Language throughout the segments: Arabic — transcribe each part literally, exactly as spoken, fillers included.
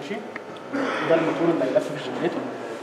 ماشي. ده الموتور اللي هيلف في الجنريتور.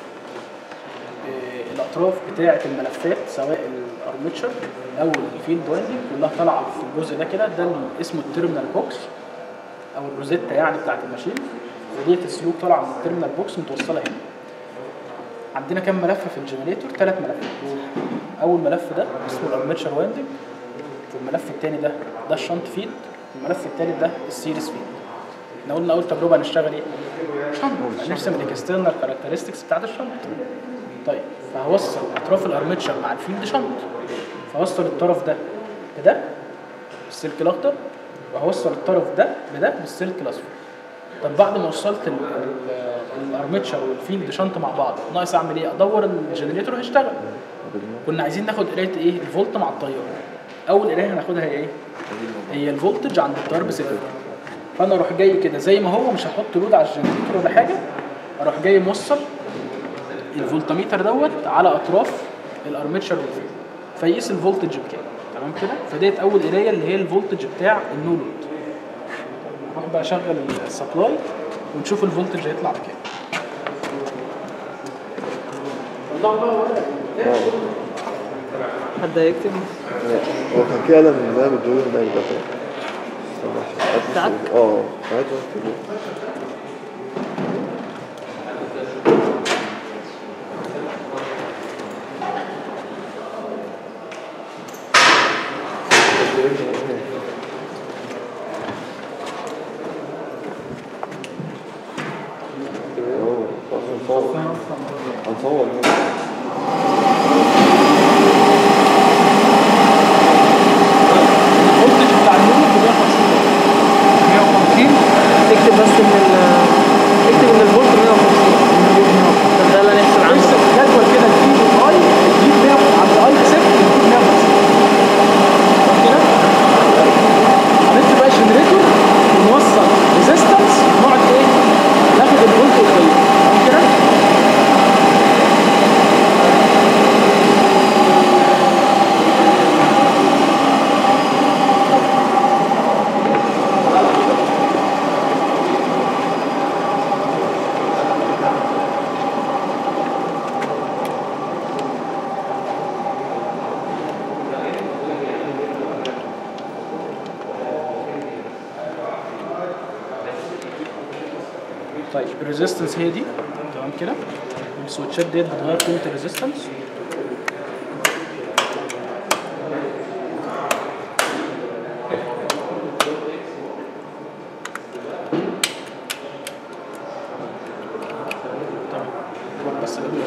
الاطراف بتاعه الملفات سواء الارمتشر او الفيلد وايندنج كلها طالعه في الجزء ده كده، ده اللي اسمه التيرمينال بوكس او الروزيتا يعني بتاعه الماشين، وديت السلوك طالعه من التيرمينال بوكس متوصله هنا. عندنا كام ملف في الجنريتور؟ ثلاث ملفات. اول ملف ده اسمه الارمتشر وايندنج، والملف الثاني ده ده الشنط فيد، والملف الثالث ده السيريس فيد. احنا قلنا اول تجربه هنشتغل ايه؟ شنط، هنرسم الاكسترنال كاركترستكس بتاعت الشنط. طيب فهوصل اطراف الارمتشر مع الفيلد شنط، فهوصل الطرف ده بده بالسلك الاخضر، وهوصل الطرف ده بده بالسلك الاصفر. طب بعد ما وصلت الارمتشر والفيلد شنط مع بعض، ناقص اعمل ايه؟ ادور الجنريتور هيشتغل. كنا عايزين ناخد قرايه ايه؟ الفولت مع التيار. اول قرايه هناخدها هي ايه؟ هي الفولتج عند التيار بصفر. فانا اروح جاي كده زي ما هو، مش هحط لود على الجنريتور ولا حاجه، اروح جاي موصل الفولتميتر دوت على اطراف الارمتشر والفيلد، فيقيس الفولتج بكام. تمام كده؟ فديت اول قرايه اللي هي الفولتج بتاع النو لود. نروح بقى اشغل السبلاي ونشوف الفولتج هيطلع بكام. حد هيكتب؟ هو كان في قلم ده مديهولي ده يبقى بتاعك؟ اه ساعات هنصور اكتب بس ان ال اكتب ان الفولت مية وخمسين. طب ده اللي هنحسب عنه. ارسم جدول كده الفي والاي، تجيب مية عند الاي صفر تجيب مية وخمسين. تمام كده؟ هنكتب بقى الجنريتور ونوصل ريزيستنس، نقعد ايه؟ ناخد الفولت والتيار. تمام كده؟ طيب الريزيستنس هي دي. تمام كده؟ السويتشات ديت بتغير قيمه الريزيستنس. تمام. نروح بس قبل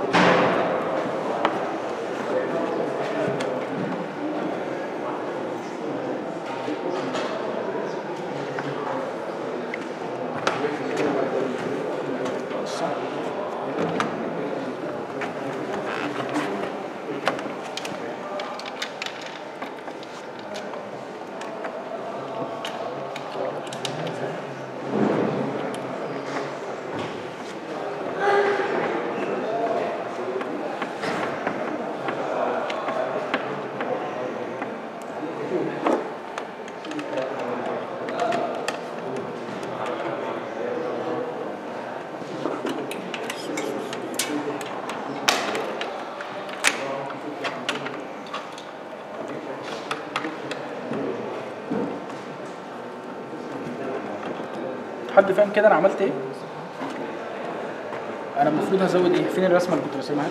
حد فاهم كده انا عملت ايه؟ انا المفروض هزود ايه؟ فين الرسمه اللي كنت راسمها؟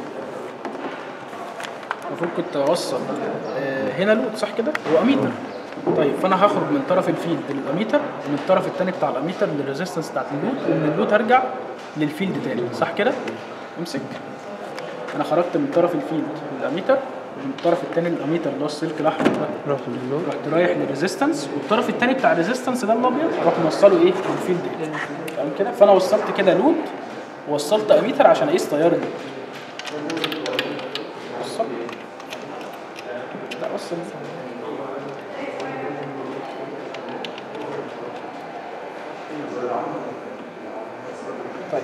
المفروض كنت اوصل آه هنا لود صح كده؟ هو اميتر. طيب فانا هخرج من طرف الفيلد للاميتر، ومن الطرف الثاني بتاع الاميتر للريزيستنس بتاعت اللود، ومن اللود هرجع للفيلد تاني صح كده؟ امسك. انا خرجت من طرف الفيلد للاميتر، ومن الطرف الثاني للاميتر اللي هو السلك الاحمر ده رحت رايح للريزيستنس، والطرف الثاني بتاع الريزيستنس ده الابيض اروح موصله ايه؟ للفيلد ايه؟ تمام كده؟ فانا وصلت كده لود ووصلت اميتر عشان اقيس تيار اللود. وصل لا وصل طيب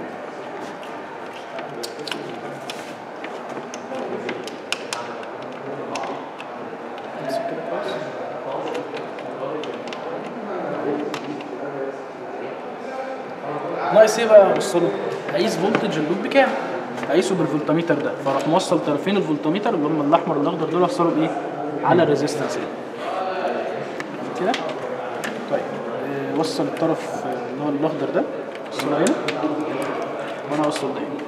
امسك كده كويس. ناقص ايه بقى اوصله؟ هقيس فولتج اللوب بكام؟ هقيسه بالفولتميتر ده، فراح موصل طرفين الفولتميتر اللي هم الاحمر والاخضر دول اوصلوا بايه؟ على الريزيستنس ده كده. طيب آه، وصل الطرف آه، اللي هو الاخضر ده، وصله هنا وانا اوصل ده هنا.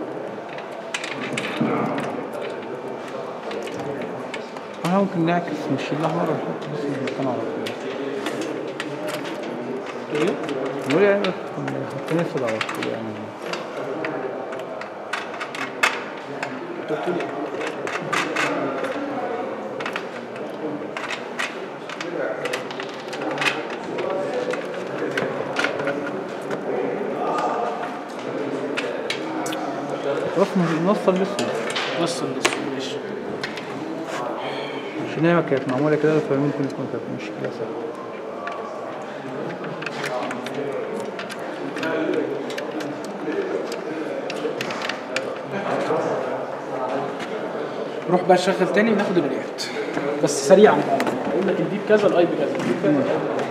احنا ممكن نعكس نشيل الاحمر ونحط بس المكان على طول. ايه؟ نقول يعني حاطين اسود على طول يعني. انت قلت لي خلاص نوصل الاسود. وصل الاسود ماشي. عشان هي كانت معمولة كده فممكن يكون كانت مشكلة سهلة. روح بقى شغل تاني وناخد الرياكت بس سريعا بقى. اقول لك الدي بكذا الاي بكذا، الدي بكذا الأي بكذا.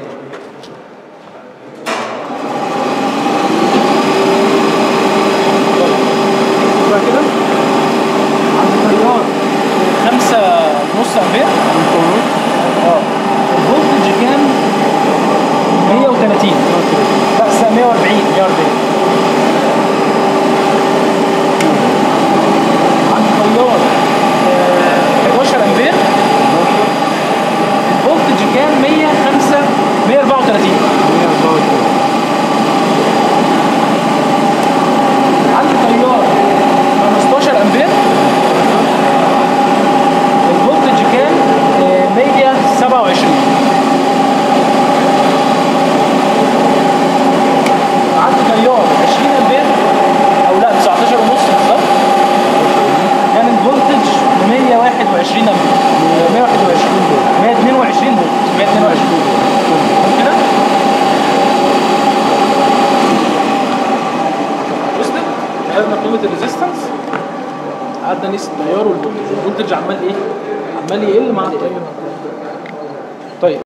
بقى كده عند تيار خمسة ونص امبير اه الفولتج كام؟ مية وتلاتين لا مية واربعين مية واربعين عند تيار حداشر امبير الفولتج كام؟ مية وخمسة مية واربعة وتلاتين عند تيار خمستاشر امبير الفولتج كام؟ مية وسبعة وعشرين عند تيار عشرين امبير او لا تسعتاشر ونص بالظبط كان الفولتج مية وواحد وعشرين امبير مية وواحد وعشرين فولت مية واتنين وعشرين فولت مية واتنين وعشرين فولت كده وصلت؟ عرفنا قيمة الريزيستنس، قعدنا نقيس التيار والفولتج، الفولتج عمال ايه؟ عمال يقل مع التيار. طيب